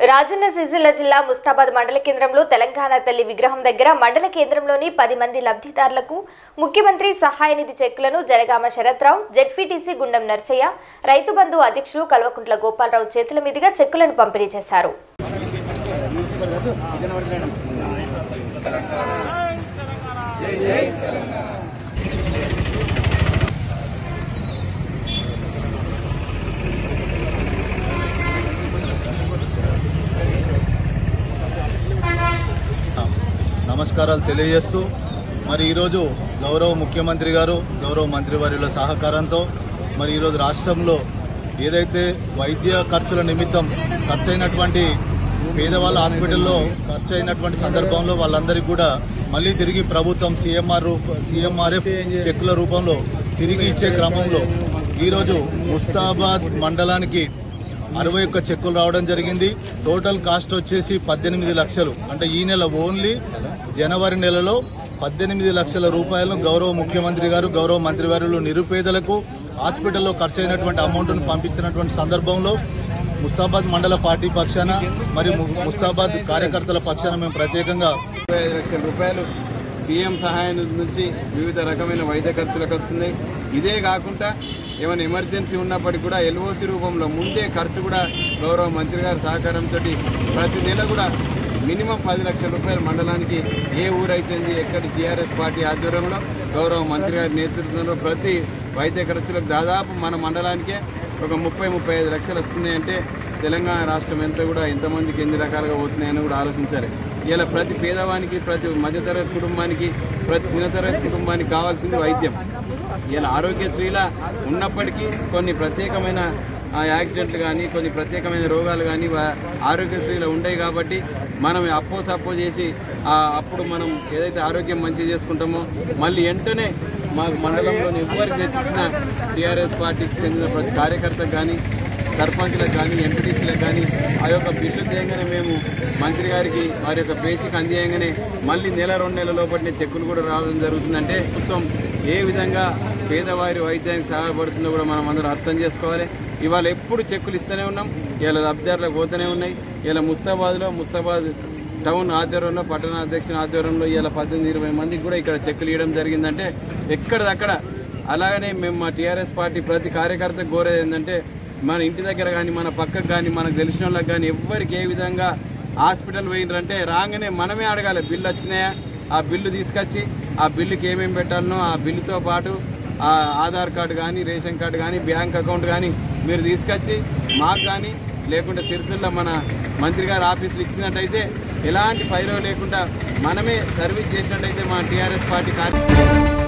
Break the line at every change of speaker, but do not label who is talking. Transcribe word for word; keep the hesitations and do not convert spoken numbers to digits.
రాజన్న సిరిసిల్ల జిల్లా ముస్తాబాద్ మండల కేంద్రంలో తెలంగాణ తల్లి విగ్రహం దగ్గర మండల కేంద్రంలోని పది మంది లబ్ధిదారులకు ముఖ్యమంత్రి సహాయ నిధి చెక్కులను జనగామ శరత్రావు, జెడ్పీటీసీ గుండం నర్సయ్య, రైతు బంధు అధ్యక్షులు కల్వకుంట్ల గోపాలరావు చేతుల మీదుగా చెక్కులను పంపిణీ చేశారు.
నమస్కారాలు తెలియజేస్తూ మరి ఈరోజు గౌరవ ముఖ్యమంత్రి గారు గౌరవ మంత్రివర్యుల సహకారంతో మరి ఈరోజు రాష్ట్రంలో ఏదైతే వైద్య ఖర్చుల నిమిత్తం ఖర్చయినటువంటి పేదవాళ్ళ హాస్పిటల్లో ఖర్చు అయినటువంటి సందర్భంలో వాళ్ళందరికీ కూడా మళ్లీ తిరిగి ప్రభుత్వం సీఎంఆర్ సీఎంఆర్ఎఫ్ చెక్కుల రూపంలో తిరిగి ఇచ్చే క్రమంలో ఈరోజు ముస్తాబాద్ మండలానికి అరవై ఒక్క చెక్కులు రావడం జరిగింది. టోటల్ కాస్ట్ వచ్చేసి పద్దెనిమిది లక్షలు. అంటే ఈ నెల ఓన్లీ జనవరి నెలలో పద్దెనిమిది లక్షల రూపాయలను గౌరవ ముఖ్యమంత్రి గారు గౌరవ మంత్రివర్యులు నిరుపేదలకు హాస్పిటల్లో ఖర్చు అయినటువంటి అమౌంట్ను పంపించినటువంటి సందర్భంలో ముస్తాబాద్ మండల పార్టీ పక్షాన మరియు ముస్తాబాద్ కార్యకర్తల పక్షాన మేము ప్రత్యేకంగా
ఐదు లక్షల రూపాయలు సీఎం సహాయం నుంచి వివిధ రకమైన వైద్య ఖర్చులకు వస్తున్నాయి. ఇదే కాకుండా ఏమైనా ఎమర్జెన్సీ ఉన్నప్పటికీ కూడా ఎల్ఓసి రూపంలో ముందే ఖర్చు కూడా గౌరవ మంత్రి గారి సహకారంతో ప్రతి నెల కూడా మినిమం పది లక్షల రూపాయల మండలానికి ఏ ఊరైతుంది ఎక్కడి టీఆర్ఎస్ పార్టీ ఆధ్వర్యంలో గౌరవ మంత్రి గారి నేతృత్వంలో ప్రతి వైద్య ఖర్చులకు దాదాపు మన మండలానికే ఒక ముప్పై ముప్పై ఐదు లక్షలు వస్తున్నాయంటే తెలంగాణ రాష్ట్రం ఎంత కూడా ఎంతమందికి ఎన్ని రకాలుగా పోతున్నాయని కూడా ఆలోచించాలి. ఇలా ప్రతి పేదవానికి ప్రతి మధ్యతరగతి కుటుంబానికి ప్రతి చిన్నతరగతి కుటుంబానికి కావాల్సింది వైద్యం. ఇలా ఆరోగ్యశ్రీలా ఉన్నప్పటికీ కొన్ని ప్రత్యేకమైన యాక్సిడెంట్లు కానీ కొన్ని ప్రత్యేకమైన రోగాలు కానీ ఆరోగ్యశ్రీలో ఉంటాయి కాబట్టి మనం అప్పో సప్పో చేసి అప్పుడు మనం ఏదైతే ఆరోగ్యం మంచిగా చేసుకుంటామో మళ్ళీ వెంటనే మా మండలంలోని ఎవరికి తెచ్చిన టీఆర్ఎస్ పార్టీకి చెందిన ప్రతి కార్యకర్తకు కానీ సర్పంచ్లకు కానీ ఎంపీటీసీలకు కానీ ఆ యొక్క బిల్లు తీయంగానే మేము మంత్రి గారికి వారి యొక్క బేసిక్ అందియంగానే మళ్ళీ నెల రెండు నెలల లోపలనే చెక్కులు కూడా రావడం జరుగుతుందంటే ప్రభుత్వం ఏ విధంగా పేదవారి వైద్యానికి సహాయపడుతుందో కూడా మనం అందరూ అర్థం చేసుకోవాలి. ఇవాళ ఎప్పుడు చెక్కులు ఇస్తూనే ఉన్నాం, ఇలా లబ్ధిదారులకు పోతూనే ఉన్నాయి. ఇలా ముస్తాబాద్లో ముస్తాబాద్ టౌన్ ఆధ్వర్యంలో పట్టణ అధ్యక్షుని ఆధ్వర్యంలో ఇలా పద్దెనిమిది ఇరవై మందికి కూడా ఇక్కడ చెక్కులు ఇవ్వడం జరిగిందంటే ఎక్కడిదక్కడ. అలాగనే మేము మా టీఆర్ఎస్ పార్టీ ప్రతి కార్యకర్తకు కోరేది ఏంటంటే మన ఇంటి దగ్గర కానీ మన పక్కకు కానీ మనకు తెలిసిన వాళ్ళకి కానీ ఎవరికి ఏ విధంగా హాస్పిటల్ పోయినరంటే రాగానే మనమే అడగాలి బిల్లు వచ్చినాయా, ఆ బిల్లు తీసుకొచ్చి ఆ బిల్లుకి ఏమేమి పెట్టాలనో ఆ బిల్లుతో పాటు ఆ ఆధార్ కార్డు కానీ రేషన్ కార్డు కానీ బ్యాంక్ అకౌంట్ కానీ మీరు తీసుకొచ్చి మాకు కానీ లేకుంటే సిరిసిల్ల మన మంత్రి గారి ఆఫీసులు ఇచ్చినట్టయితే ఎలాంటి పైరవ లేకుండా మనమే సర్వీస్ చేసినట్టయితే మా టీఆర్ఎస్ పార్టీ కార్యక్రమం